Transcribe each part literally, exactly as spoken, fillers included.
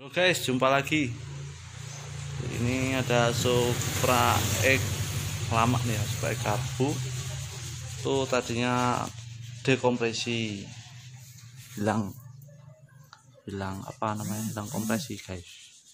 Halo guys, jumpa lagi. Ini ada Supra X lama nih ya, Supra X karbu. Tuh tadinya dekompresi, hilang, hilang apa namanya, hilang kompresi guys.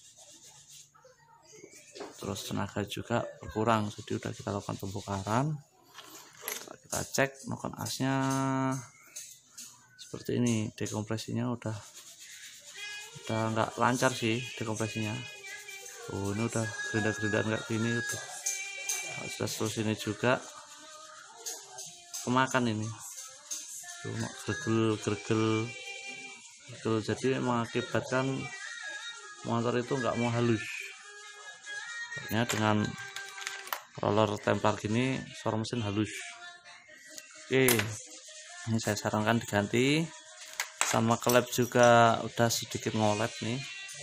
Terus tenaga juga berkurang, jadi udah kita lakukan pembongkaran. Kita cek noken asnya seperti ini, dekompresinya udah udah nggak lancar sih dekompresinya. Oh, ini udah gerinda-gerinda kayak gini tuh. Nah, terus ini juga kemakan ini cuma gergel gergel gergel jadi mengakibatkan motor itu nggak mau halus. Makanya dengan roller templar gini suara mesin halus. Oke, ini saya sarankan diganti, sama klep juga udah sedikit ngolet nih.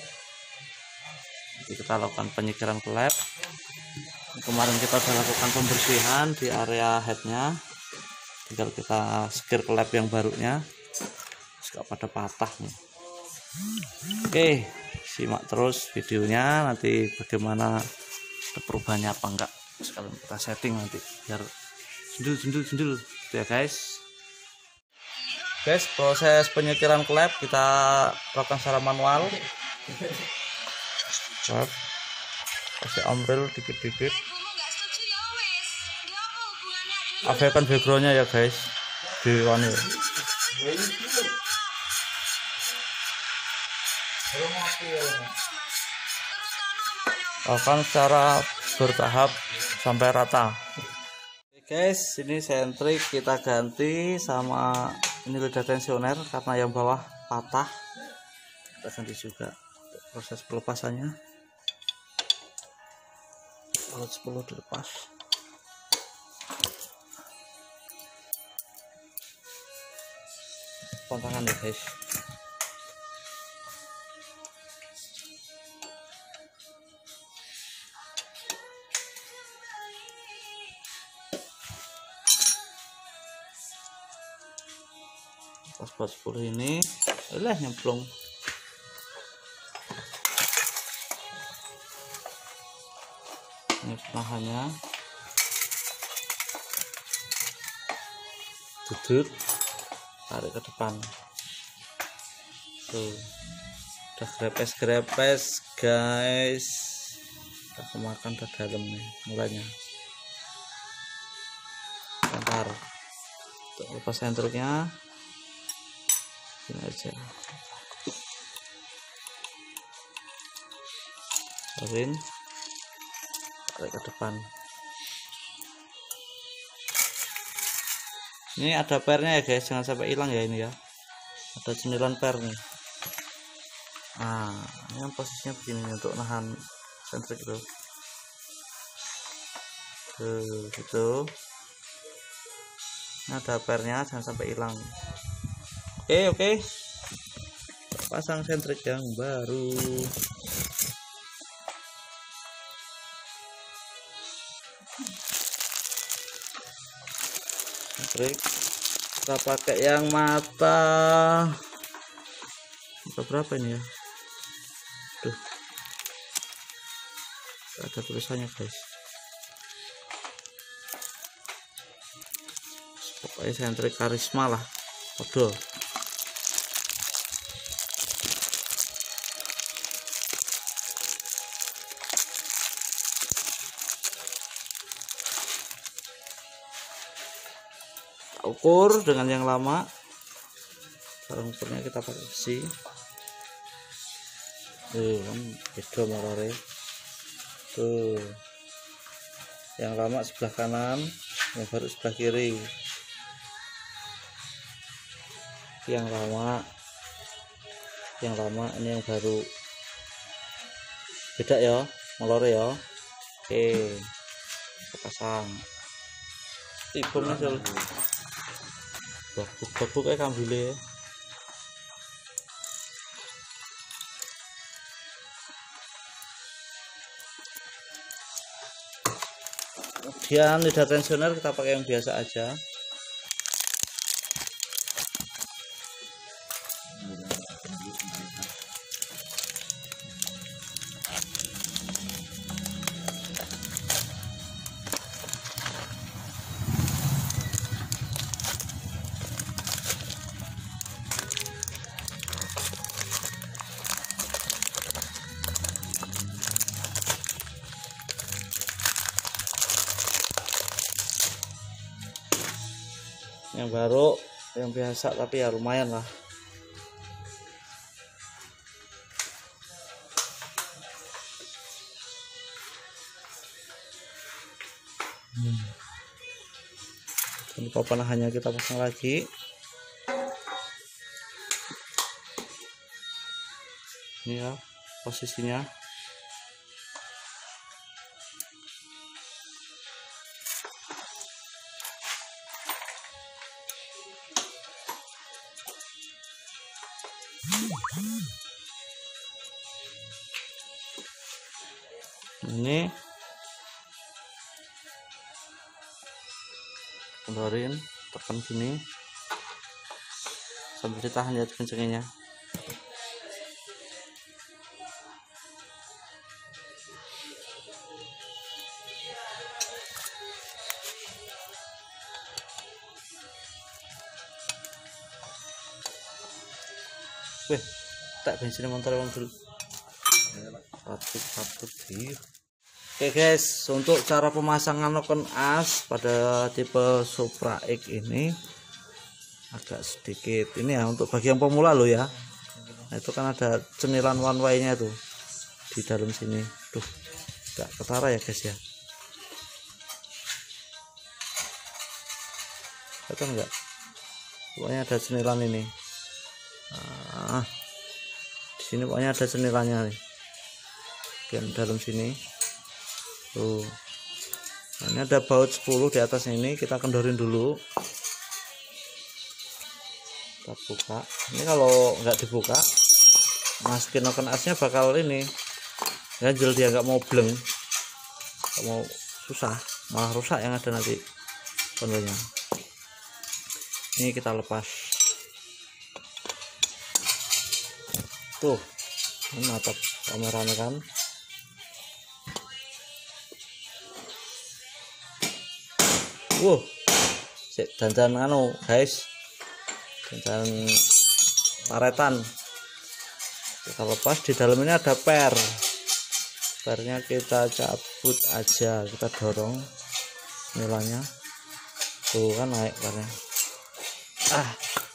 Jadi kita lakukan penyikiran klep. Kemarin kita sudah lakukan pembersihan di area headnya, tinggal kita sekir klep yang barunya, nggak pada patah nih. Oke, simak terus videonya, nanti bagaimana perubahannya apa enggak sekalian kita setting nanti biar jendul jendul jendul gitu ya guys. Guys, proses penyikiran klep kita lakukan secara manual. Klep kasih amril dikit-dikit, abaikan backgroundnya ya guys di wani. Lakukan secara bertahap sampai rata. Oke guys, ini sentrik kita ganti, sama ini lidah tensioner karena yang bawah patah, kita ganti juga. Untuk proses pelepasannya, alat sepuluh dilepas. Kontangan ya guys. Pas buat sepuluh ini lah nyemplung. Ini penahannya, duduk, tarik ke depan. Tuh, udah grepes-grepes guys. Udah kemakan ke dalam nih mulanya. Bentar, untuk lepas sentriknya ini aja, tarik tarik ke depan. Ini ada pernya ya guys, jangan sampai hilang ya ini ya, ada cemilan per nih. Nah, ini yang posisinya begini untuk nahan sentrik itu. Tuh, gitu. Ini ada pernya, jangan sampai hilang. Oke oke, pasang sentrik yang baru. Sentrik kita pakai yang mata mata berapa ini ya? Tuh, ada tulisannya guys. Pokoknya sentrik karisma lah, odol. Ukur dengan yang lama, sekarang ukurnya kita pakai besi. Tuh kan beda molore. Tuh, yang lama sebelah kanan, yang baru sebelah kiri. Yang lama, yang lama ini yang baru. Beda ya molore ya. Oke, kita pasang. Ibung hasil bagus-bagus kayak kambile. Kemudian lidah tensioner kita pakai yang biasa aja. yang baru, yang biasa, tapi ya lumayan lah. hmm. Ini panahannya kita pasang lagi. Ini ya posisinya. Ini kendorin, tekan sini sambil ditahan ya kencengnya. Weh, tak bensin motor wong dulu. Patut-patut di. Oke guys, untuk cara pemasangan noken as pada tipe Supra X ini agak sedikit ini ya, untuk bagi yang pemula loh ya. Nah, itu kan ada cenilan one way nya tuh di dalam sini. Tuh, nggak ketara ya guys ya. Kelihatan nggak? Pokoknya ada cenilan ini. Nah, di sini pokoknya ada cenilannya nih. Bagian dalam sini. Tuh. Nah, ini ada baut sepuluh di atas ini, kita kendorin dulu. Kita buka. Ini kalau nggak dibuka, masukin noken asnya bakal ini ganjel, dia nggak mau bleng, nggak mau, susah, malah rusak yang ada nanti kondonya. Ini kita lepas. Tuh, ini mantap kameranya kan. Wow, dandan anu guys, dandan paretan. Kita lepas, di dalam ini ada per. Pernya kita cabut aja, kita dorong nilainya. Tuh kan naik pernya. Ah,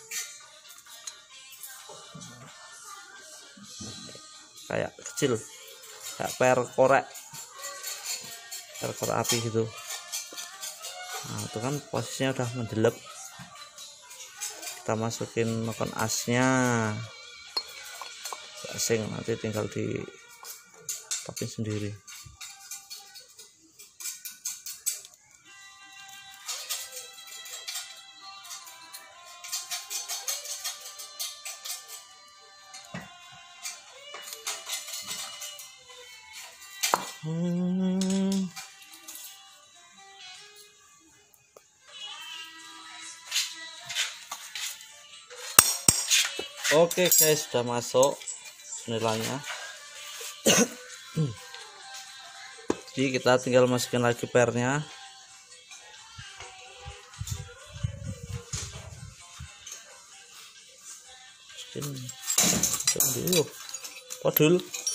kayak kecil, kayak per korek, per korek api gitu. Nah, itu kan posisinya udah mendelep. Kita masukin noken asnya, asing, nanti tinggal di tapin sendiri. hmm. Oke guys, sudah masuk nilainya. Jadi kita tinggal masukin lagi pernya. Masukin dulu. Padul.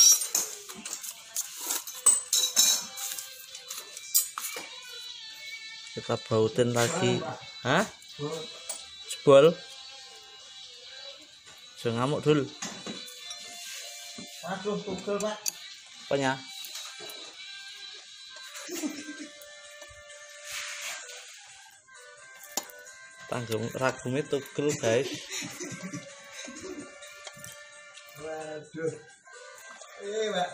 Kita bautin lagi. Hah? Jebol. Jangan ngamuk dulu. Aduh, tugel pak. Apanya? Tanggung ragumnya tugel guys. Waduh. Eh pak.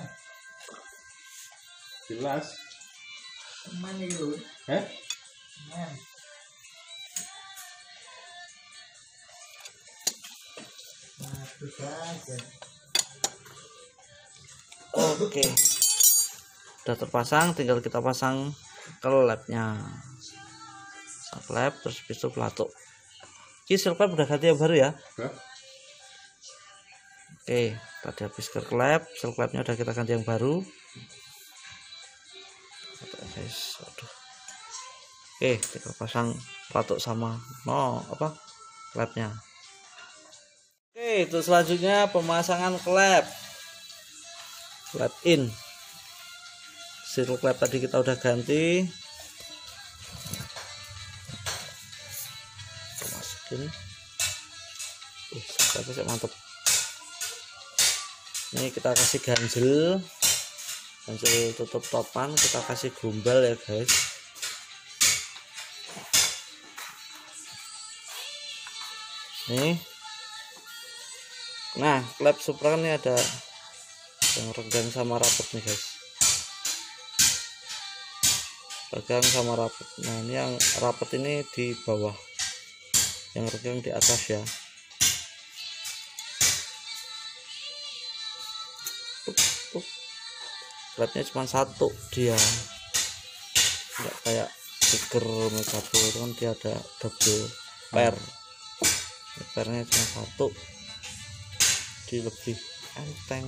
Jelas. Mana itu? Eh? Man. Oke, udah terpasang, tinggal kita pasang klepnya. Klep terus pisau pelatuk. Ini klep udah ganti yang baru ya. Hah? Oke, tadi habis ke klep, klepnya udah kita ganti yang baru. Guys, aduh. Oke, kita pasang pelatuk sama no apa klepnya. Oke, itu selanjutnya pemasangan klep. Klep in. Seal klep tadi kita udah ganti. sini. Uh, tapi mantap. Ini kita kasih ganjel, ganjel tutup topan, kita kasih gombal ya guys. Nih, nah klep Supra ini ada yang renggang sama rapet nih guys, renggang sama rapet. Nah ini yang rapet ini di bawah, yang renggang di atas ya. Klepnya cuma satu dia, nggak kayak stiker Megabo itu kan dia ada double pair. Pairnya cuma satu, di lebih enteng.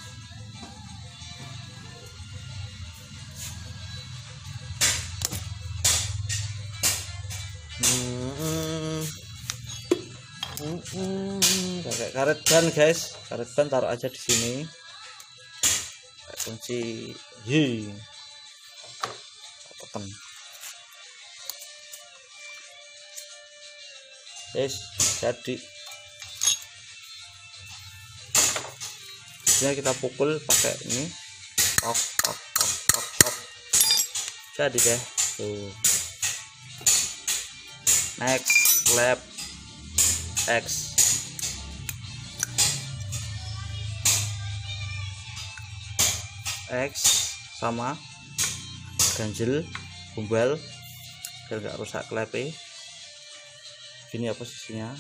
Hmm, hmm, hmm. Kayak karet ban guys, karet ban taruh aja di sini. Kunci hi tekan guys, jadi ini kita pukul pakai ini, tok tok tok tok tok, jadi deh tuh. Next klep X, X sama ganjel gombal biar gak rusak klepe. Gini ya posisinya,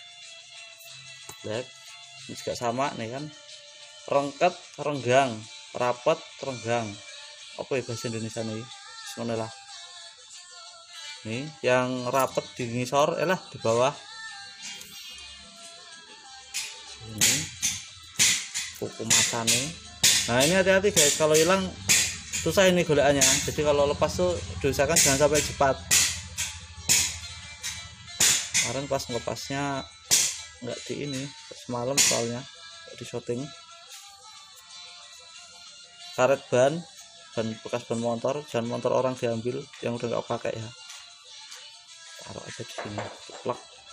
lihat ini juga sama nih kan, rengket renggang, rapet renggang, apa ya bahasa Indonesia nih, semuanya lah. Nih yang rapet di ngisor, eh lah di bawah ini kuku masane. Nah ini hati-hati guys, kalau hilang susah ini golekannya. Jadi kalau lepas tuh diusahakan jangan sampai cepat. Kemarin pas ngelepasnya nggak di ini, semalam soalnya di shooting. Karet ban, ban bekas ban motor, jangan motor orang diambil yang udah nggak pakai ya. Taruh aja di sini, plak.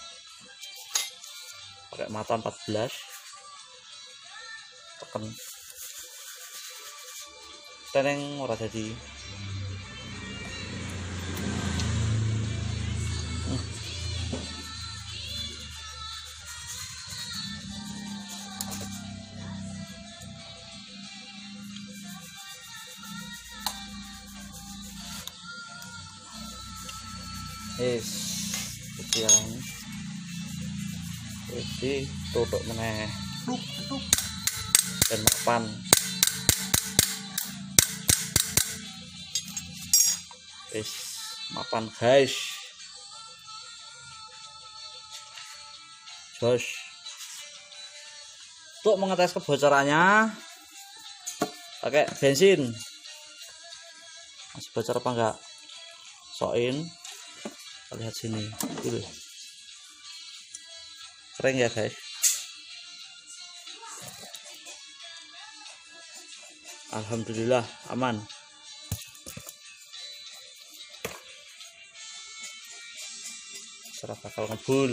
Pakai mata empat belas, tekan. Teneng ora jadi. Hmm. Is sekian. Jadi tutup meneh. Dan mapan. Is mapan guys. Jos. Untuk mengetes kebocorannya pakai bensin. Masih bocor apa enggak? Soin. Lihat sini. Dulu. Kering ya guys. Alhamdulillah aman. Serah bakal ngebul.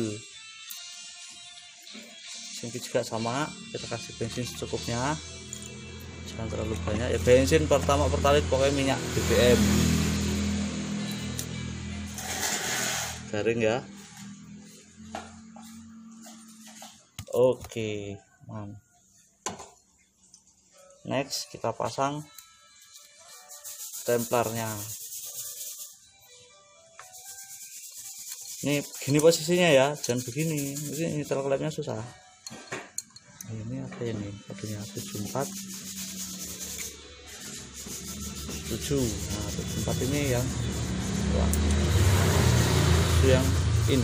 Sini juga sama, kita kasih bensin secukupnya, jangan terlalu banyak ya. Bensin pertama pertalit pokoknya minyak B B M garing ya. Oke man. Next kita pasang templarnya. Ini gini posisinya ya, jangan begini, mungkin ini terklepnya susah. Ini apa ini? Kodenya tujuh empat tujuh. Nah, tujuh empat ini yang wah, itu yang in.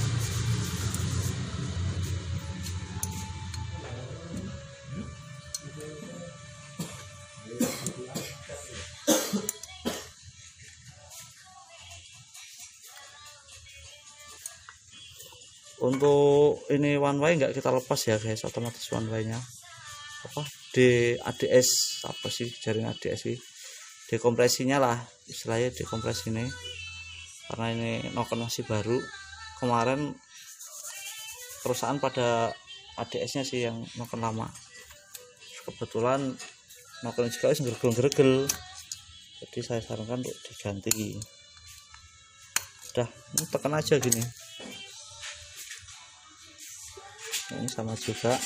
Untuk ini one way nggak kita lepas ya guys, otomatis one way nya apa di A D S, apa sih jaring A D S sih, dekompresinya lah istilahnya, dekompresi ini karena ini noken masih baru. Kemarin kerusakan pada A D S nya sih yang makan lama. Kebetulan makan juga wis gergel-gergel, jadi saya sarankan untuk diganti. Udah, ini tekan aja gini. Ini sama juga.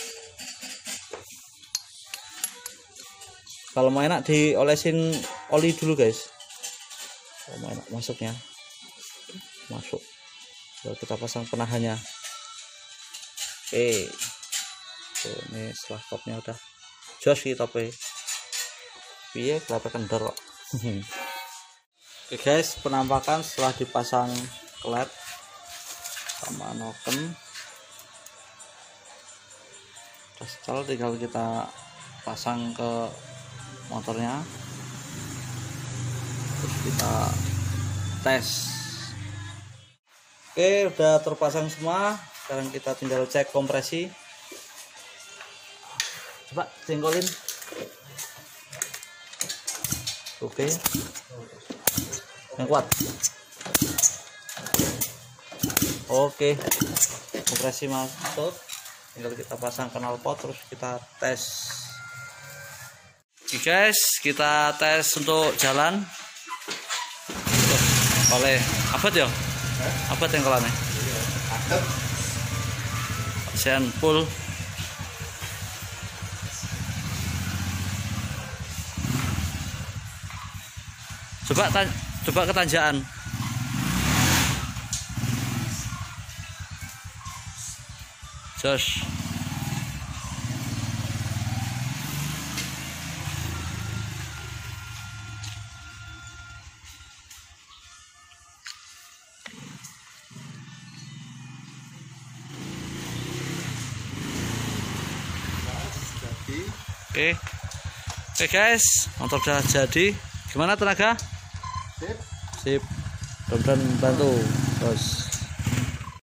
Kalau mau enak diolesin oli dulu guys. Kalau mau enak masuknya masuk. Lalu kita pasang penahannya. Oke, tuh, ini setelah topnya udah jos sih topnya. Piye kelapa kendor. Oke guys, penampakan setelah dipasang klep sama noken. Udah tinggal kita pasang ke motornya, terus kita tes. Oke, udah terpasang semua. Sekarang kita tinggal cek kompresi. Coba jengkolin. Oke, yang kuat. Oke, kompresi masuk. Tinggal kita pasang knalpot, terus kita tes. Oke guys, kita tes untuk jalan. Tuh, oleh abad ya? Abad yang kolannya? Sen full. Coba coba ketanjaan. Jos. Oke, oke guys, motor udah jadi. Gimana tenaga? Sip. Sip. Mudah-mudahan bantu, bos.